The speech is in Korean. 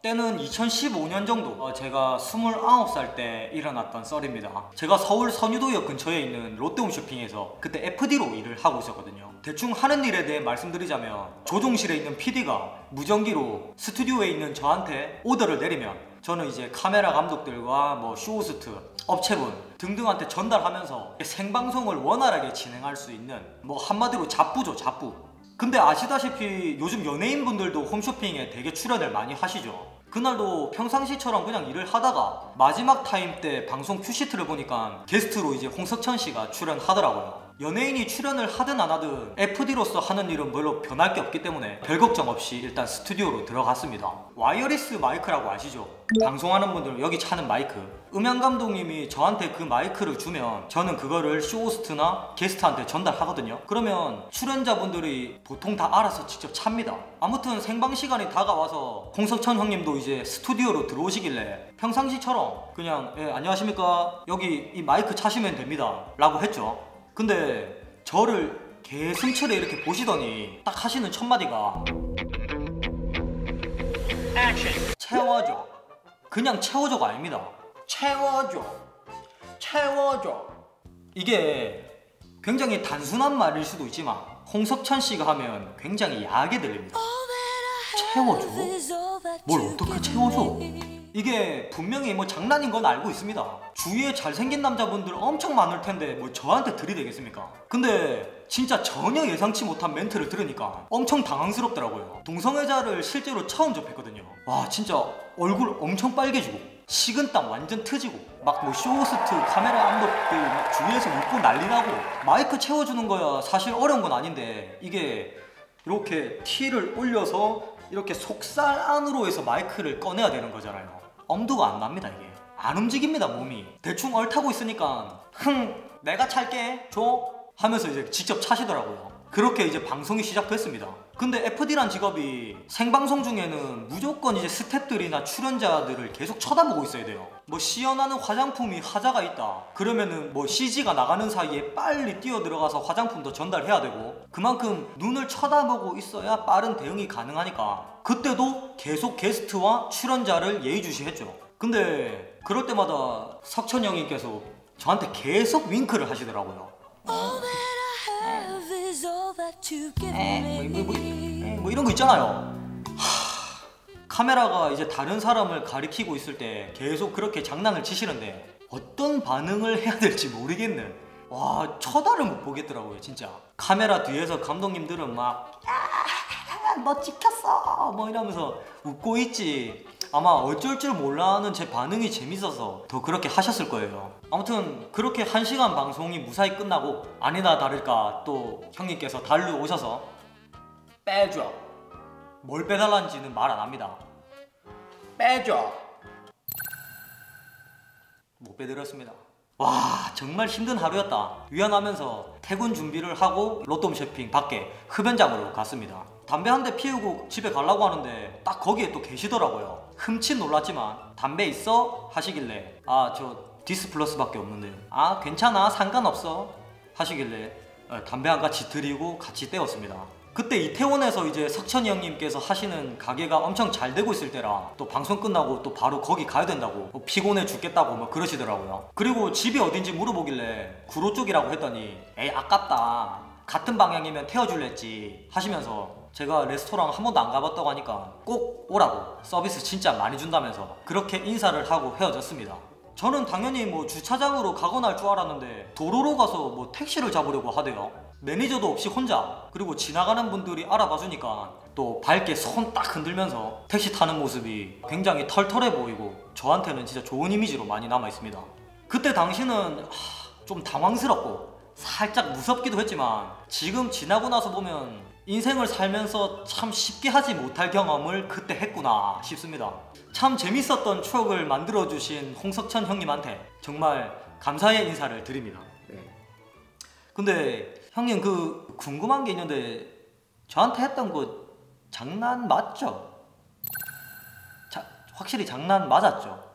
때는 2015년 정도, 제가 29살 때 일어났던 썰입니다. 제가 서울 선유도역 근처에 있는 롯데홈쇼핑에서 그때 FD로 일을 하고 있었거든요. 대충 하는 일에 대해 말씀드리자면, 조종실에 있는 PD가 무전기로 스튜디오에 있는 저한테 오더를 내리면 저는 이제 카메라 감독들과 뭐 쇼호스트, 업체분 등등한테 전달하면서 생방송을 원활하게 진행할 수 있는, 뭐 한마디로 잡부죠, 잡부. 근데 아시다시피 요즘 연예인분들도 홈쇼핑에 되게 출연을 많이 하시죠. 그날도 평상시처럼 그냥 일을 하다가 마지막 타임 때 방송 큐시트를 보니까 게스트로 이제 홍석천 씨가 출연하더라고요. 연예인이 출연을 하든 안 하든 FD로서 하는 일은 별로 변할 게 없기 때문에 별 걱정 없이 일단 스튜디오로 들어갔습니다. 와이어리스 마이크라고 아시죠? 방송하는 분들은 여기 차는 마이크. 음향 감독님이 저한테 그 마이크를 주면 저는 그거를 쇼호스트나 게스트한테 전달하거든요. 그러면 출연자분들이 보통 다 알아서 직접 찹니다. 아무튼 생방 시간이 다가와서 홍석천 형님도 이제 스튜디오로 들어오시길래 평상시처럼 그냥 안녕하십니까, 여기 이 마이크 차시면 됩니다 라고 했죠. 근데 저를 개슴츠레 이렇게 보시더니 딱 하시는 첫 마디가 채워줘. 그냥 채워줘가 아닙니다. 채워줘, 채워줘. 이게 굉장히 단순한 말일 수도 있지만 홍석천 씨가 하면 굉장히 야하게 들립니다. 채워줘? 뭘 어떻게 채워줘? 이게 분명히 뭐 장난인 건 알고 있습니다. 주위에 잘생긴 남자분들 엄청 많을 텐데 뭐 저한테 들이대겠습니까? 근데 진짜 전혀 예상치 못한 멘트를 들으니까 엄청 당황스럽더라고요. 동성애자를 실제로 처음 접했거든요. 와, 진짜 얼굴 엄청 빨개지고 식은땀 완전 트지고 막 뭐 쇼호스트, 카메라 감독들 막 주위에서 웃고 난리 나고, 마이크 채워주는 거야 사실 어려운 건 아닌데 이게 이렇게 티를 올려서 이렇게 속살 안으로 해서 마이크를 꺼내야 되는 거잖아요. 엄두가 안 납니다. 이게 안 움직입니다. 몸이 대충 얼타고 있으니까 내가 찰게 줘 하면서 이제 직접 차시더라고요. 그렇게 이제 방송이 시작됐습니다. 근데 FD란 직업이 생방송 중에는 무조건 이제 스태프들이나 출연자들을 계속 쳐다보고 있어야 돼요. 뭐 시연하는 화장품이 하자가 있다 그러면은 뭐 CG가 나가는 사이에 빨리 뛰어 들어가서 화장품도 전달해야 되고, 그만큼 눈을 쳐다보고 있어야 빠른 대응이 가능하니까 그때도 계속 게스트와 출연자를 예의주시했죠. 근데 그럴 때마다 석천 형님께서 저한테 계속 윙크를 하시더라고요. 뭐 이런 거 있잖아요. 카메라가 이제 다른 사람을 가리키고 있을 때 계속 그렇게 장난을 치시는데 어떤 반응을 해야 될지 모르겠는, 와, 쳐다를 못 보겠더라고요 진짜. 카메라 뒤에서 감독님들은 막 너 찍혔어 뭐 이러면서 웃고 있지, 아마 어쩔 줄 몰라는 제 반응이 재밌어서 더 그렇게 하셨을 거예요. 아무튼 그렇게 1시간 방송이 무사히 끝나고 아니나 다를까 또 형님께서 달려오셔서 빼줘. 뭘 빼달라는지는 말 안 합니다. 빼줘. 못 빼드렸습니다. 와, 정말 힘든 하루였다. 유연하면서 퇴근 준비를 하고 롯데홈쇼핑 밖에 흡연장으로 갔습니다. 담배 한 대 피우고 집에 가려고 하는데 딱 거기에 또 계시더라고요. 흠칫 놀랐지만 담배 있어? 하시길래 저 디스플러스 밖에 없는데요. 괜찮아 상관없어 하시길래 담배 한 가지 드리고 같이 떼었습니다. 그때 이태원에서 이제 석천이 형님께서 하시는 가게가 엄청 잘 되고 있을 때라 또 방송 끝나고 또 바로 거기 가야 된다고, 뭐 피곤해 죽겠다고 뭐 그러시더라고요. 그리고 집이 어딘지 물어보길래 구로 쪽이라고 했더니 에이 아깝다, 같은 방향이면 태워줄랬지 하시면서 제가 레스토랑 한 번도 안 가봤다고 하니까 꼭 오라고 서비스 진짜 많이 준다면서 그렇게 인사를 하고 헤어졌습니다. 저는 당연히 뭐 주차장으로 가거나 할 줄 알았는데 도로로 가서 뭐 택시를 잡으려고 하대요. 매니저도 없이 혼자, 그리고 지나가는 분들이 알아봐주니까 또 밝게 손 딱 흔들면서 택시 타는 모습이 굉장히 털털해 보이고 저한테는 진짜 좋은 이미지로 많이 남아있습니다. 그때 당시는 좀 당황스럽고 살짝 무섭기도 했지만 지금 지나고 나서 보면 인생을 살면서 참 쉽게 하지 못할 경험을 그때 했구나 싶습니다. 참 재밌었던 추억을 만들어주신 홍석천 형님한테 정말 감사의 인사를 드립니다. 근데 형님 궁금한 게 있는데 저한테 했던 거 장난 맞죠? 확실히 장난 맞았죠?